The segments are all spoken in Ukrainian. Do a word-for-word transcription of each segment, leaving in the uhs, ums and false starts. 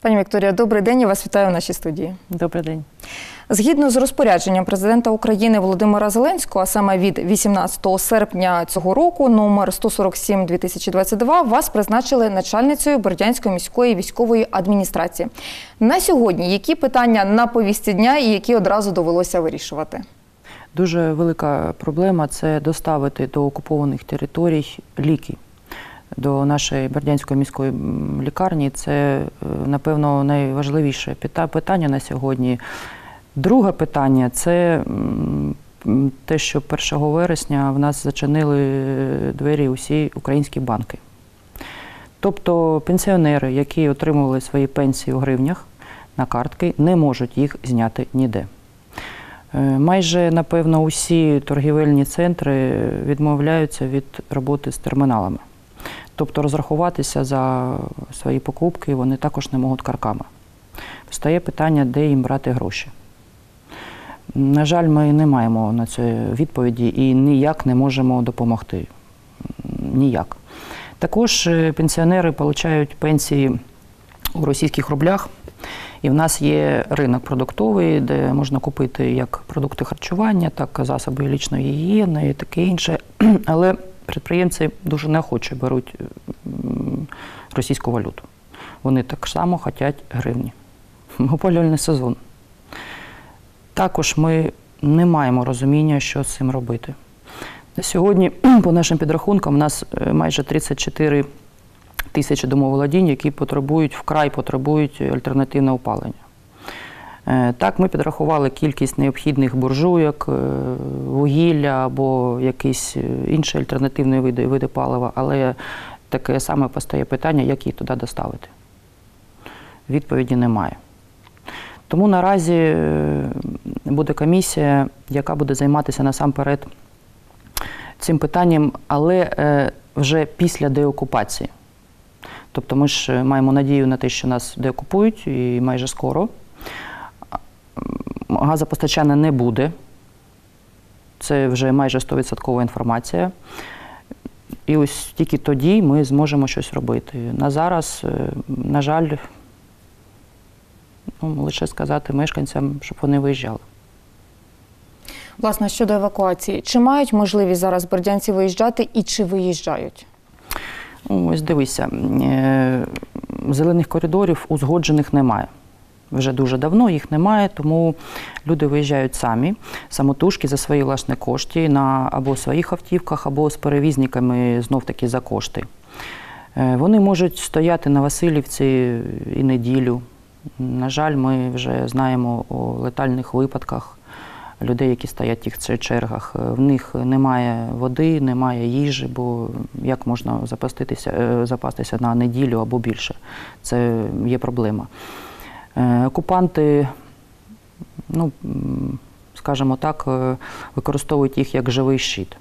Пані Вікторія, добрий день, я вас вітаю в нашій студії. Добрий день. Згідно з розпорядженням президента України Володимира Зеленського, а саме від вісімнадцятого серпня цього року, номер сто сорок сім дві тисячі двадцять два, вас призначили начальницею Бердянської міської військової адміністрації. На сьогодні які питання на повістці дня і які одразу довелося вирішувати? Дуже велика проблема – це доставити до окупованих територій ліки. До нашої Бердянської міської лікарні. Це, напевно, найважливіше питання на сьогодні. Друге питання – це те, що першого вересня в нас зачинили двері усі українські банки. Тобто пенсіонери, які отримували свої пенсії у гривнях на картки, не можуть їх зняти ніде. Майже, напевно, усі торгівельні центри відмовляються від роботи з терміналами. Тобто розрахуватися за свої покупки вони також не можуть картками. Встає питання, де їм брати гроші. На жаль, ми не маємо на це відповіді і ніяк не можемо допомогти. Ніяк. Також пенсіонери отримують пенсії у російських рублях. І в нас є ринок продуктовий, де можна купити як продукти харчування, так і засоби лічної гігієни і таке інше. Але підприємці дуже неохоче беруть російську валюту. Вони так само хочуть гривні. Опалювальний сезон. Також ми не маємо розуміння, що з цим робити. На сьогодні, по нашим підрахункам, у нас майже тридцять чотири тисячі домоволодінь, які потребують, вкрай потребують альтернативного опалення. Так, ми підрахували кількість необхідних буржуйок, вугілля або якісь інші альтернативні види, види палива, але таке саме постає питання, як їх туди доставити. Відповіді немає. Тому наразі буде комісія, яка буде займатися насамперед цим питанням, але вже після деокупації. Тобто ми ж маємо надію на те, що нас деокупують і майже скоро. Газопостачання не буде. Це вже майже сто відсотків інформація. І ось тільки тоді ми зможемо щось робити. На зараз, на жаль, ну, лише сказати мешканцям, щоб вони виїжджали. Власне, щодо евакуації. Чи мають можливість зараз бердянці виїжджати і чи виїжджають? Ось дивися, зелених коридорів узгоджених немає. Вже дуже давно їх немає, тому люди виїжджають самі, самотужки за свої власні кошти, на або своїх автівках, або з перевізниками знов-таки за кошти. Вони можуть стояти на Васильівці і неділю. На жаль, ми вже знаємо о летальних випадках людей, які стоять в тих чергах. В них немає води, немає їжі, бо як можна запастися, запастися на неділю або більше? Це є проблема. Окупанти, ну, скажімо так, використовують їх як живий щит.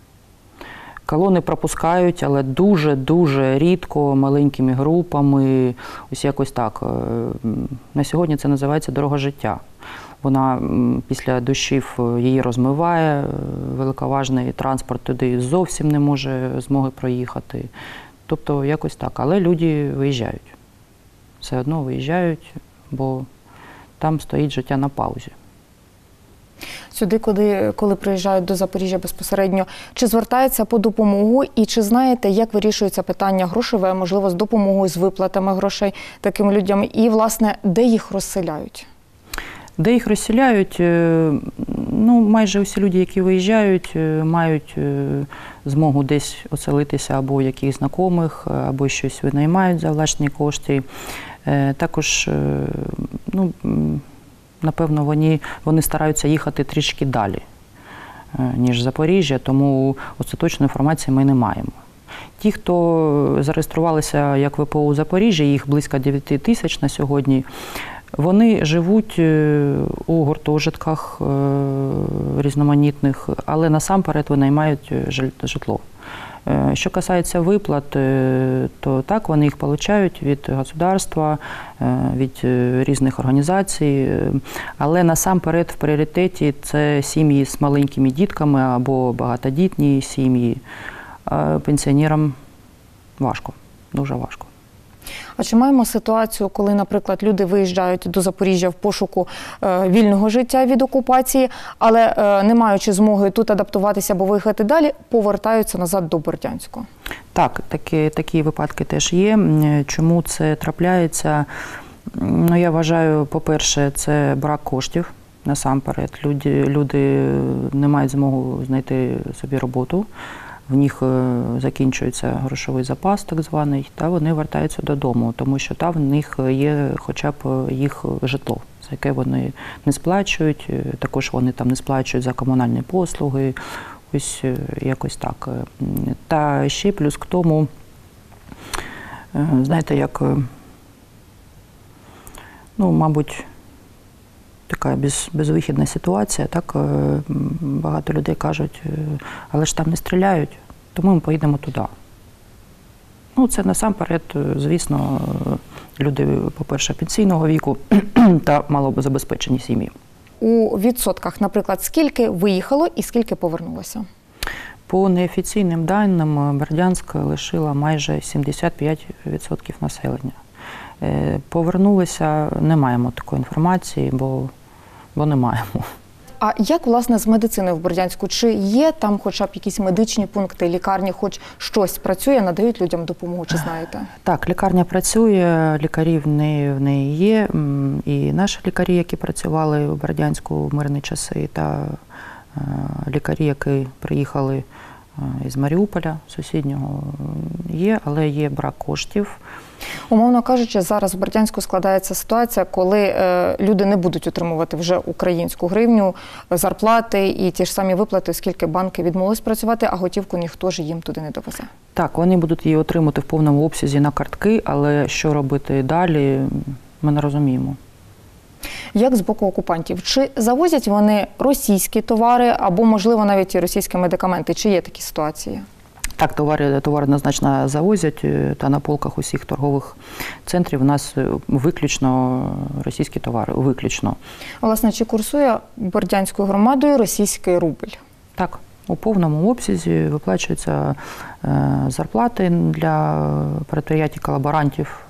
Колони пропускають, але дуже-дуже рідко, маленькими групами, ось якось так. На сьогодні це називається дорога життя. Вона після дощів її розмиває, великоважний транспорт туди зовсім не може змоги проїхати. Тобто якось так. Але люди виїжджають. Все одно виїжджають, бо там стоїть життя на паузі. Сюди, коли, коли приїжджають до Запоріжжя безпосередньо, чи звертаються по допомогу і чи знаєте, як вирішується питання грошове, можливо, з допомогою, з виплатами грошей таким людям і, власне, де їх розселяють? Де їх розселяють? Ну, майже усі люди, які виїжджають, мають змогу десь оселитися або у якихось знайомих, або щось винаймають за власні кошти. Також, ну, напевно, вони, вони стараються їхати трішки далі, ніж Запоріжжя, тому остаточної інформації ми не маємо. Ті, хто зареєструвалися як ВПО у Запоріжжі, їх близько дев'ять тисяч на сьогодні, вони живуть у гуртожитках різноманітних, але насамперед винаймають житло. Що касається виплат, то так, вони їх отримують від государства, від різних організацій, але насамперед в пріоритеті це сім'ї з маленькими дітками або багатодітні сім'ї. Пенсіонерам важко, дуже важко. А чи маємо ситуацію, коли, наприклад, люди виїжджають до Запоріжжя в пошуку е, вільного життя від окупації, але е, не маючи змоги тут адаптуватися або виїхати далі, повертаються назад до Бердянську? Так, такі, такі випадки теж є. Чому це трапляється? Ну, я вважаю, по-перше, це брак коштів. Насамперед, люди, люди не мають змогу знайти собі роботу. В них закінчується грошовий запас, так званий, та вони вертаються додому, тому що там в них є хоча б їх житло, за яке вони не сплачують, також вони там не сплачують за комунальні послуги, ось якось так. Та ще плюс к тому, знаєте, як, ну, мабуть, така без, безвихідна ситуація, так, багато людей кажуть, але ж там не стріляють, тому ми поїдемо туди. Ну, це насамперед, звісно, люди, по-перше, пенсійного віку та малозабезпечені сім'ї. У відсотках, наприклад, скільки виїхало і скільки повернулося? По неофіційним даним, Бердянськ лишила майже сімдесят п'ять відсотків населення. Повернулися, не маємо такої інформації, бо, бо не маємо. А як, власне, з медициною в Бердянську? Чи є там хоча б якісь медичні пункти, лікарні, хоч щось працює, надають людям допомогу, чи знаєте? Так, лікарня працює, лікарі в неї, в неї є. І наші лікарі, які працювали у Бердянську в мирні часи, та лікарі, які приїхали із Маріуполя, сусіднього, є, але є брак коштів. Умовно кажучи, зараз в Бердянську складається ситуація, коли е, люди не будуть отримувати вже українську гривню, зарплати і ті ж самі виплати, оскільки банки відмовились працювати, а готівку ніхто ж їм туди не довезе. Так, вони будуть її отримати в повному обсязі на картки, але що робити далі, ми не розуміємо. Як з боку окупантів? Чи завозять вони російські товари або, можливо, навіть і російські медикаменти? Чи є такі ситуації? Так, товари, товари однозначно завозять, та на полках усіх торгових центрів у нас виключно російські товари, виключно. Власне, чи курсує Бердянською громадою російський рубль? Так, у повному обсязі виплачуються зарплати для предприятій колаборантів.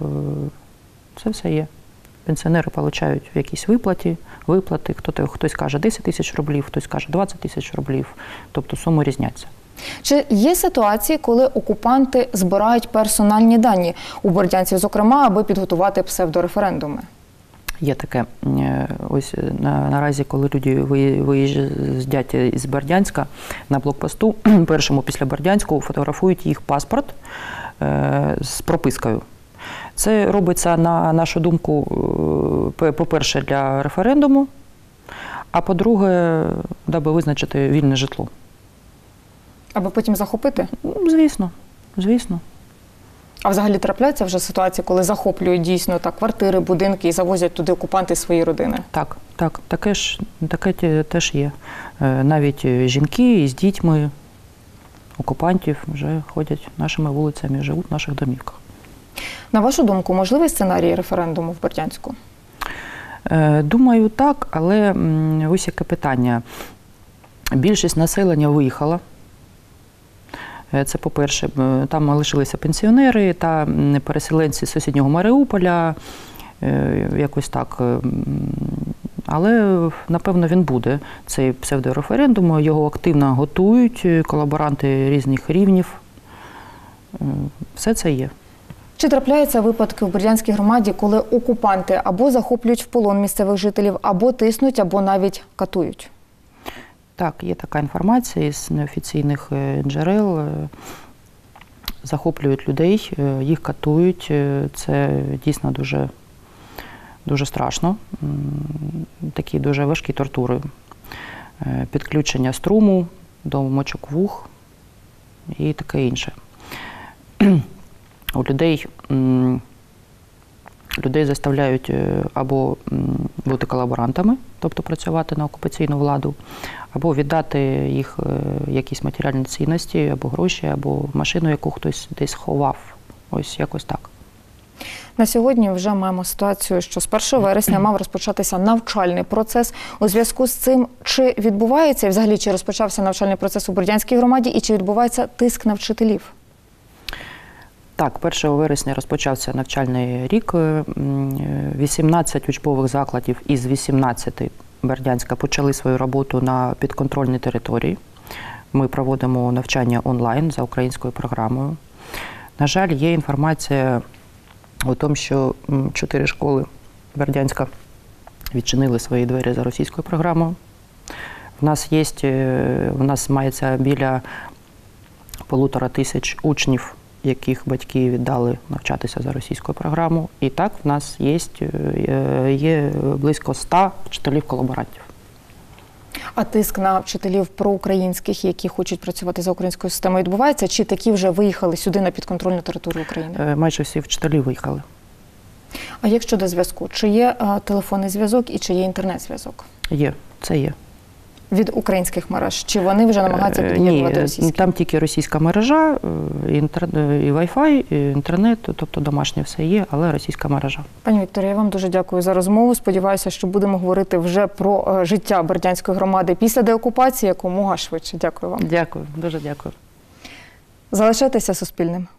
Це все є. Пенсіонери отримують якісь виплати, виплати, хтось каже десять тисяч рублів, хтось каже двадцять тисяч рублів, тобто суми різняться. Чи є ситуації, коли окупанти збирають персональні дані у бердянців, зокрема, аби підготувати псевдореферендуми? Є таке. Ось на, наразі, коли люди виїздять із Бердянська на блокпосту, першому після Бердянську фотографують їх паспорт е, з пропискою. Це робиться, на нашу думку, по-перше, для референдуму, а по-друге, даби визначити вільне житло. Аби потім захопити? Звісно, звісно. А взагалі трапляються вже ситуації, коли захоплюють дійсно так квартири, будинки і завозять туди окупанти свої родини? Так, так, таке ж, таке теж є. Навіть жінки із дітьми окупантів вже ходять нашими вулицями, живуть в наших домівках. На вашу думку, можливий сценарій референдуму в Бердянську? Думаю, так, але ось яке питання. Більшість населення виїхала. Це, по-перше, там лишилися пенсіонери та переселенці з сусіднього Маріуполя, якось так. Але, напевно, він буде, цей псевдореферендум. Його активно готують колаборанти різних рівнів. Все це є. Чи трапляються випадки в Бердянській громаді, коли окупанти або захоплюють в полон місцевих жителів, або тиснуть, або навіть катують? Так, є така інформація із неофіційних джерел. Захоплюють людей, їх катують. Це дійсно дуже, дуже страшно. Такі дуже важкі тортури. Підключення струму до мочок вух і таке інше. У людей, людей заставляють або бути колаборантами, тобто працювати на окупаційну владу, або віддати їх якісь матеріальні цінності, або гроші, або машину, яку хтось десь ховав. Ось якось так. На сьогодні вже маємо ситуацію, що з першого вересня мав розпочатися навчальний процес. У зв'язку з цим, чи відбувається, і взагалі, чи розпочався навчальний процес у Бердянській громаді, і чи відбувається тиск на вчителів? Так, першого вересня розпочався навчальний рік. вісімнадцять учбових закладів із вісімнадцяти Бердянська почали свою роботу на підконтрольній території. Ми проводимо навчання онлайн за українською програмою. На жаль, є інформація у тому, що чотири школи Бердянська відчинили свої двері за російською програмою. У нас є, у нас мається біля полутора тисяч учнів, яких батьки віддали навчатися за російською програмою. І так в нас є, є близько ста вчителів-колаборантів. А тиск на вчителів проукраїнських, які хочуть працювати за українською системою, відбувається? Чи такі вже виїхали сюди на підконтрольну територію України? Майже всі вчителі виїхали. А як щодо зв'язку? Чи є а, телефонний зв'язок і чи є інтернет-зв'язок? Є, це є. Від українських мереж? Чи вони вже намагаються під'єднувати російські? Ні, там тільки російська мережа, інтер... і Wi-Fi, і інтернет, тобто домашнє все є, але російська мережа. Пані Вікторія, я вам дуже дякую за розмову. Сподіваюся, що будемо говорити вже про життя Бердянської громади після деокупації якомога швидше. Дякую вам. Дякую, дуже дякую. Залишайтеся Суспільним.